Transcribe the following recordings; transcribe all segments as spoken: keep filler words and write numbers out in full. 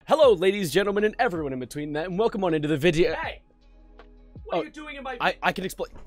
Hello, ladies, gentlemen, and everyone in between that, and welcome on into the video. Hey! What oh, are you doing in my... I, I can explain.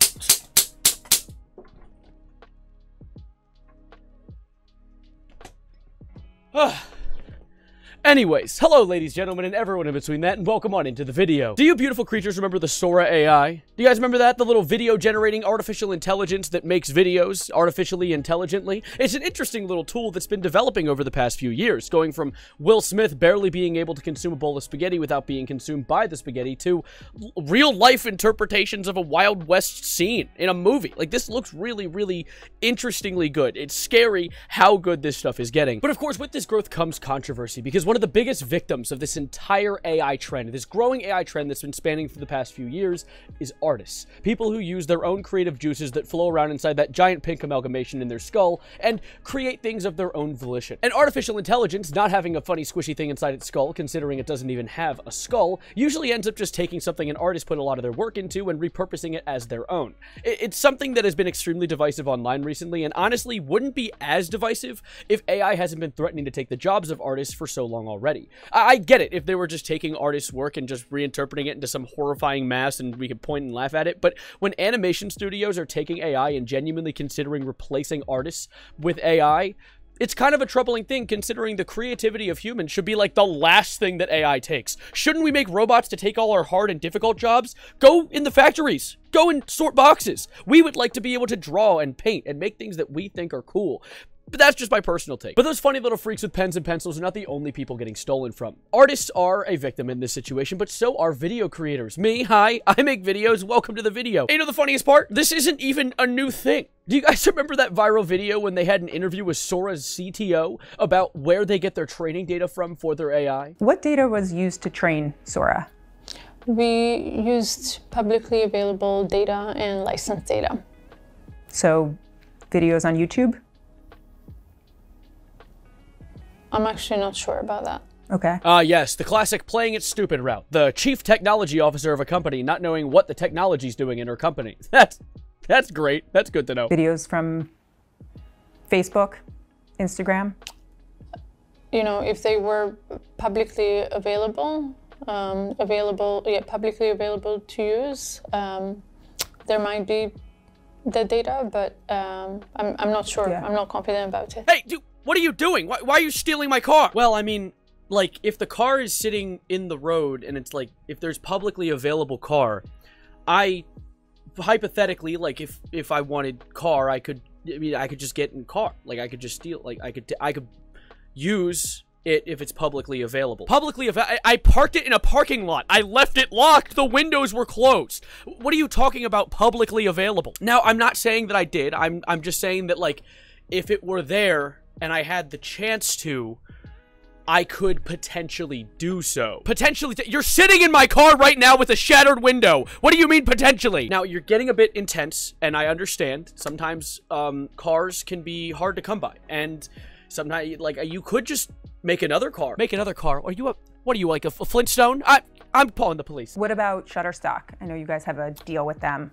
Anyways, hello, ladies, gentlemen, and everyone in between that, and welcome on into the video. Do you beautiful creatures remember the EleutherAi? Do you guys remember that? The little video-generating artificial intelligence that makes videos artificially intelligently? It's an interesting little tool that's been developing over the past few years, going from Will Smith barely being able to consume a bowl of spaghetti without being consumed by the spaghetti to real-life interpretations of a Wild West scene in a movie. Like, this looks really, really interestingly good. It's scary how good this stuff is getting. But of course, with this growth comes controversy, because one of the biggest victims of this entire A I trend, this growing A I trend that's been spanning for the past few years, is artists. People who use their own creative juices that flow around inside that giant pink amalgamation in their skull and create things of their own volition. And artificial intelligence, not having a funny squishy thing inside its skull, considering it doesn't even have a skull, usually ends up just taking something an artist put a lot of their work into and repurposing it as their own. It's something that has been extremely divisive online recently, and honestly wouldn't be as divisive if A I hasn't been threatening to take the jobs of artists for so long already. I, I get it if they were just taking artists' work and just reinterpreting it into some horrifying mass and we could point and laugh at it, but when animation studios are taking A I and genuinely considering replacing artists with A I, it's kind of a troubling thing, considering the creativity of humans should be like the last thing that A I takes. Shouldn't we make robots to take all our hard and difficult jobs? Go in the factories. Go and sort boxes. We would like to be able to draw and paint and make things that we think are cool. But that's just my personal take. But those funny little freaks with pens and pencils are not the only people getting stolen from. Artists are a victim in this situation, but so are video creators. Me, hi, I make videos, welcome to the video. And you know the funniest part? This isn't even a new thing. Do you guys remember that viral video when they had an interview with Sora's C T O about where they get their training data from for their A I? What data was used to train Sora? We used publicly available data and licensed data. So, videos on YouTube? I'm actually not sure about that. Okay. Ah, uh, yes, the classic playing it stupid route. The chief technology officer of a company not knowing what the technology's doing in her company. That's, that's great. That's good to know. Videos from Facebook, Instagram? You know, if they were publicly available, um, available, yeah, publicly available to use, um, there might be the data, but um, I'm, I'm not sure. Yeah. I'm not confident about it. Hey, dude! What are you doing? Why, why are you stealing my car? Well, I mean, like, if the car is sitting in the road and it's like, if there's publicly available car, I, hypothetically, like, if, if I wanted car, I could, I mean, I could just get in car. Like, I could just steal, like, I could, I could use it if it's publicly available. Publicly available? I, I parked it in a parking lot. I left it locked. The windows were closed. What are you talking about publicly available? Now, I'm not saying that I did. I'm, I'm just saying that, like, if it were there and I had the chance to, I could potentially do so. Potentially, you're sitting in my car right now with a shattered window. What do you mean potentially? Now, you're getting a bit intense, and I understand. Sometimes, um, cars can be hard to come by, and sometimes, like, you could just make another car. Make another car. Are you a, what are you, like a, a Flintstone? I, I'm calling the police. What about Shutterstock? I know you guys have a deal with them.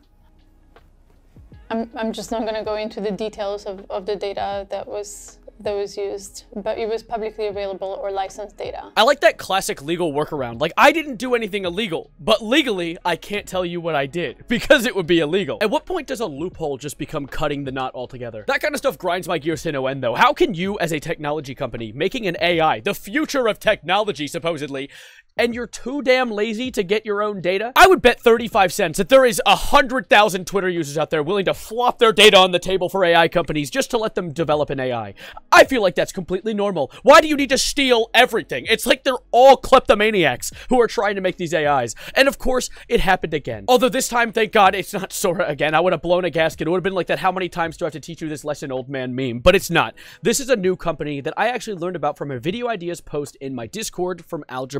I'm, I'm just not going to go into the details of, of the data that was that was used, but it was publicly available or licensed data. I like that classic legal workaround. Like, I didn't do anything illegal, but legally, I can't tell you what I did because it would be illegal. At what point does a loophole just become cutting the knot altogether? That kind of stuff grinds my gears to no end, though. How can you, as a technology company, making an A I, the future of technology, supposedly, and you're too damn lazy to get your own data? I would bet thirty-five cents that there is one hundred thousand Twitter users out there willing to flop their data on the table for A I companies just to let them develop an A I. I feel like that's completely normal. Why do you need to steal everything? It's like they're all kleptomaniacs who are trying to make these A Is. And of course, it happened again. Although this time, thank God, it's not Sora again. I would have blown a gasket. It would have been like that, how many times do I have to teach you this lesson, old man meme? But it's not. This is a new company that I actually learned about from a video ideas post in my Discord from Algebraian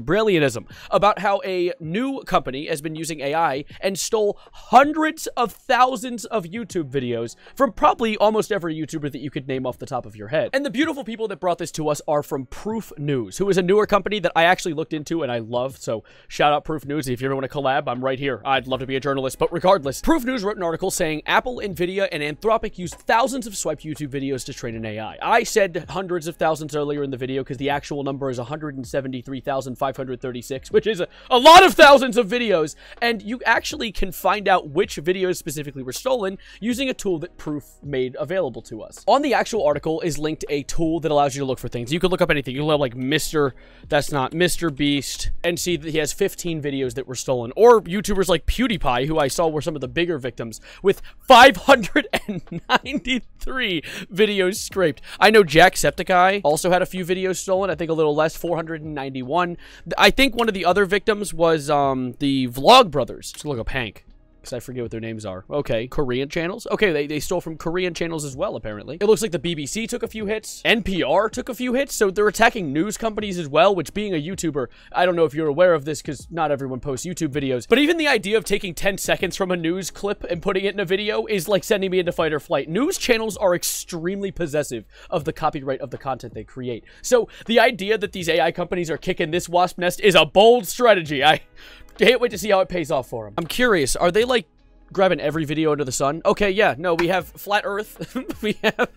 communism, about how a new company has been using A I and stole hundreds of thousands of YouTube videos from probably almost every YouTuber that you could name off the top of your head. And the beautiful people that brought this to us are from Proof News, who is a newer company that I actually looked into and I love. So shout out Proof News. If you ever want to collab, I'm right here. I'd love to be a journalist, but regardless, Proof News wrote an article saying Apple, Nvidia, and Anthropic used thousands of swiped YouTube videos to train an A I. I said hundreds of thousands earlier in the video because the actual number is one hundred seventy-three thousand five hundred thirty-six, which is a, a lot of thousands of videos, and you actually can find out which videos specifically were stolen using a tool that Proof made available to us. On the actual article is linked a tool that allows you to look for things. You can look up anything. You can look up like Mister That's not Mister Beast and see that he has fifteen videos that were stolen, or YouTubers like PewDiePie, who I saw were some of the bigger victims, with five hundred ninety-three videos scraped. I know Jacksepticeye also had a few videos stolen. I think a little less, four hundred ninety-one. I think one of the other victims was um, the Vlog Brothers. Let's look up Hank, because I forget what their names are. Okay, Korean channels. Okay, they, they stole from Korean channels as well, apparently. It looks like the B B C took a few hits. N P R took a few hits, so they're attacking news companies as well, which, being a YouTuber, I don't know if you're aware of this, because not everyone posts YouTube videos, but even the idea of taking ten seconds from a news clip and putting it in a video is like sending me into fight or flight. News channels are extremely possessive of the copyright of the content they create. So the idea that these A I companies are kicking this wasp nest is a bold strategy. I can't wait to see how it pays off for them. I'm curious, are they like grabbing every video under the sun? Okay, yeah, no, we have Flat Earth. We have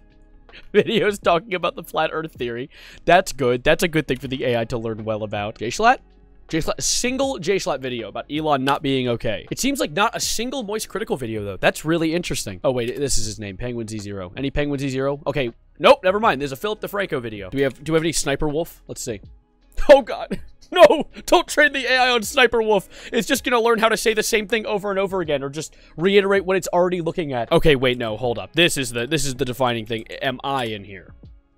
videos talking about the Flat Earth theory. That's good. That's a good thing for the A I to learn well about. J-Slat? J-Slat, single J-Slat video about Elon not being okay. It seems like not a single Moist Critical video, though. That's really interesting. Oh, wait, this is his name, Penguin Z zero. Any Penguin Z zero? Okay, nope, never mind. There's a Philip DeFranco video. Do we have, do we have any Sniper Wolf? Let's see. Oh, God. No, don't train the A I on Sniper Wolf. It's just going to learn how to say the same thing over and over again, or just reiterate what it's already looking at. Okay, wait, no, hold up. This is the this is the defining thing. Am I in here?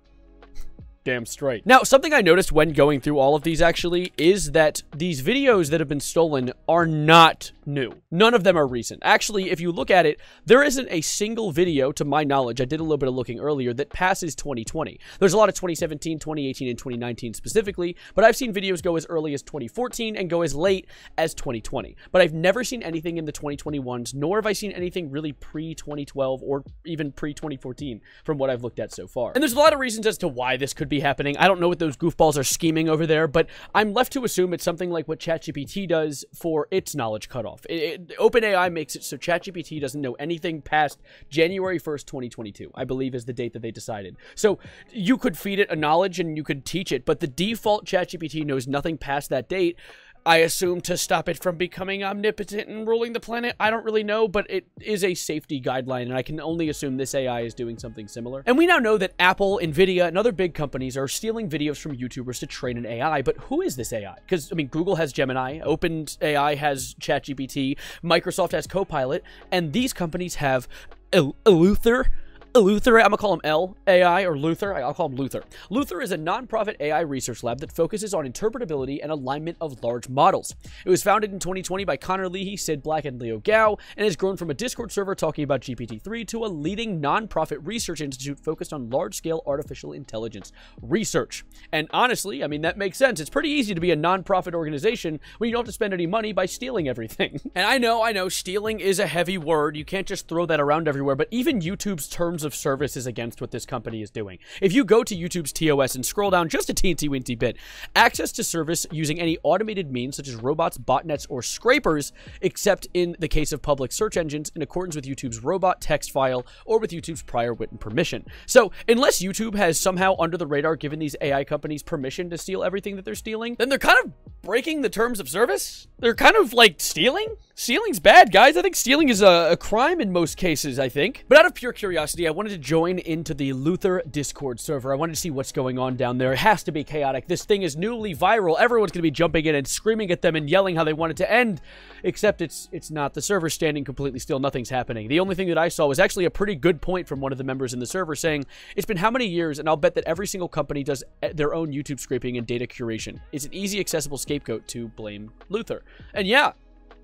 Damn straight. Now, something I noticed when going through all of these, actually, is that these videos that have been stolen are not new. None of them are recent. Actually, if you look at it, there isn't a single video, to my knowledge, I did a little bit of looking earlier, that passes twenty twenty. There's a lot of twenty seventeen, twenty eighteen, and twenty nineteen specifically, but I've seen videos go as early as twenty fourteen and go as late as twenty twenty. But I've never seen anything in the twenty twenty-ones, nor have I seen anything really pre twenty twelve or even pre twenty fourteen from what I've looked at so far. And there's a lot of reasons as to why this could be happening. I don't know what those goofballs are scheming over there, but I'm left to assume it's something like what ChatGPT does for its knowledge cutoff. It, it, OpenAI makes it so ChatGPT doesn't know anything past January first, twenty twenty-two, I believe is the date that they decided. So you could feed it a knowledge and you could teach it, but the default ChatGPT knows nothing past that date. I assume to stop it from becoming omnipotent and ruling the planet. I don't really know, but it is a safety guideline, and I can only assume this A I is doing something similar. And we now know that Apple, Nvidia, and other big companies are stealing videos from YouTubers to train an A I, but who is this A I? Because, I mean, Google has Gemini, OpenAI has ChatGPT, Microsoft has Copilot, and these companies have Eleuther, EleutherAi, I'm gonna call him L A I or Luther. I'll call him Luther. Luther is a non-profit A I research lab that focuses on interpretability and alignment of large models. It was founded in twenty twenty by Connor Leahy, Sid Black, and Leo Gao, and has grown from a Discord server talking about G P T three to a leading non-profit research institute focused on large-scale artificial intelligence research. And honestly, I mean, that makes sense. It's pretty easy to be a non-profit organization when you don't have to spend any money by stealing everything. And I know, I know, stealing is a heavy word. You can't just throw that around everywhere, but even YouTube's terms of service is against what this company is doing. If you go to YouTube's T O S and scroll down just a teensy weensy bit, access to service using any automated means such as robots, botnets, or scrapers, except in the case of public search engines in accordance with YouTube's robot text file or with YouTube's prior written permission. So unless YouTube has somehow under the radar given these A I companies permission to steal everything that they're stealing, then they're kind of breaking the terms of service. They're kind of like stealing. Stealing's bad, guys. I think stealing is a, a crime in most cases, I think. But out of pure curiosity, I wanted to join into the Luther Discord server. I wanted to see what's going on down there. It has to be chaotic. This thing is newly viral. Everyone's going to be jumping in and screaming at them and yelling how they want it to end. Except it's it's not. The server's standing completely still. Nothing's happening. The only thing that I saw was actually a pretty good point from one of the members in the server saying, it's been how many years, and I'll bet that every single company does their own YouTube scraping and data curation. It's an easy, accessible scapegoat to blame Luther. And yeah,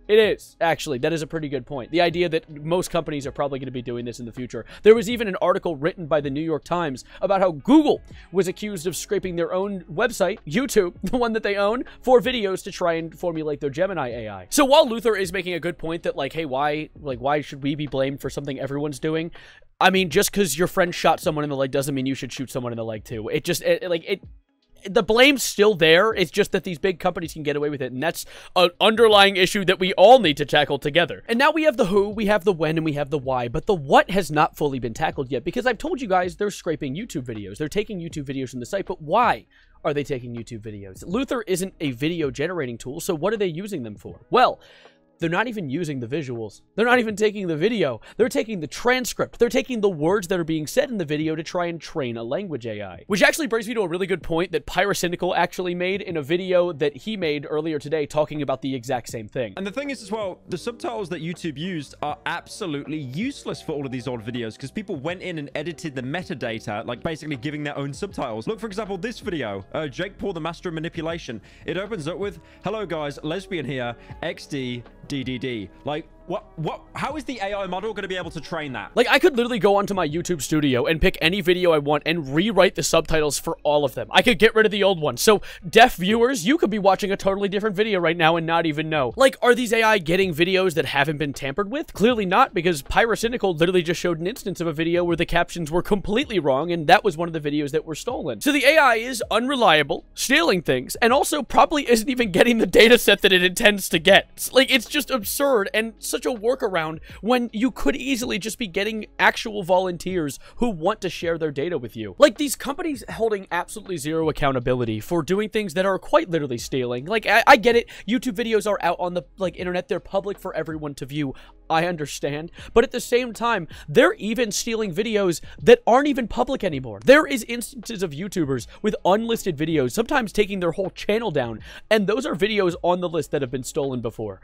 It is, actually. That is a pretty good point. The idea that most companies are probably going to be doing this in the future. There was even an article written by the New York Times about how Google was accused of scraping their own website, YouTube, the one that they own, for videos to try and formulate their Gemini A I. So while Luther is making a good point that, like, hey, why, like, why should we be blamed for something everyone's doing? I mean, just because your friend shot someone in the leg doesn't mean you should shoot someone in the leg, too. It just, it, like, it... The blame's still there. It's just that these big companies can get away with it, and that's an underlying issue that we all need to tackle together. And now we have the who, we have the when, and we have the why, but the what has not fully been tackled yet, because I've told you guys they're scraping YouTube videos. They're taking YouTube videos from the site, but why are they taking YouTube videos? Luther isn't a video generating tool, so what are they using them for? Well, they're not even using the visuals. They're not even taking the video. They're taking the transcript. They're taking the words that are being said in the video to try and train a language A I. Which actually brings me to a really good point that Pyrocynical actually made in a video that he made earlier today talking about the exact same thing. And the thing is as well, the subtitles that YouTube used are absolutely useless for all of these old videos because people went in and edited the metadata, like basically giving their own subtitles. Look, for example, this video, uh, Jake Paul, the Master of Manipulation. It opens up with, hello guys, lesbian here, X D, D D D. Like, what, what, how is the A I model going to be able to train that? Like, I could literally go onto my YouTube studio and pick any video I want and rewrite the subtitles for all of them. I could get rid of the old ones. So, deaf viewers, you could be watching a totally different video right now and not even know. Like, are these A I getting videos that haven't been tampered with? Clearly not, because Pyrocynical literally just showed an instance of a video where the captions were completely wrong, and that was one of the videos that were stolen. So the A I is unreliable, stealing things, and also probably isn't even getting the data set that it intends to get. It's, like, it's just absurd and such a workaround when you could easily just be getting actual volunteers who want to share their data with you. Like, these companies holding absolutely zero accountability for doing things that are quite literally stealing. Like, I, I get it. YouTube videos are out on the, like, internet. They're public for everyone to view. I understand. But at the same time, they're even stealing videos that aren't even public anymore. There is instances of YouTubers with unlisted videos, sometimes taking their whole channel down, and those are videos on the list that have been stolen before.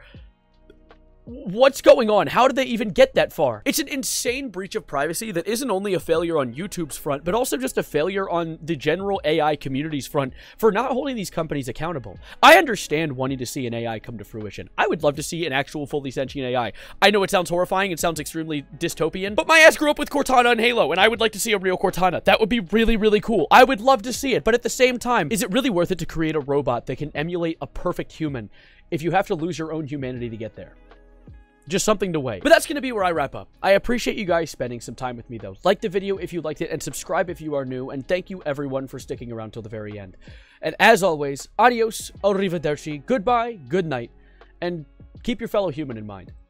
What's going on? How did they even get that far? It's an insane breach of privacy that isn't only a failure on YouTube's front, but also just a failure on the general A I community's front for not holding these companies accountable. I understand wanting to see an A I come to fruition. I would love to see an actual fully sentient A I. I know it sounds horrifying, it sounds extremely dystopian, but my ass grew up with Cortana and Halo, and I would like to see a real Cortana. That would be really, really cool. I would love to see it, but at the same time, is it really worth it to create a robot that can emulate a perfect human if you have to lose your own humanity to get there? Just something to weigh. But that's going to be where I wrap up. I appreciate you guys spending some time with me, though. Like the video if you liked it, and subscribe if you are new, and thank you everyone for sticking around till the very end. And as always, adios, arrivederci, goodbye, good night, and keep your fellow human in mind.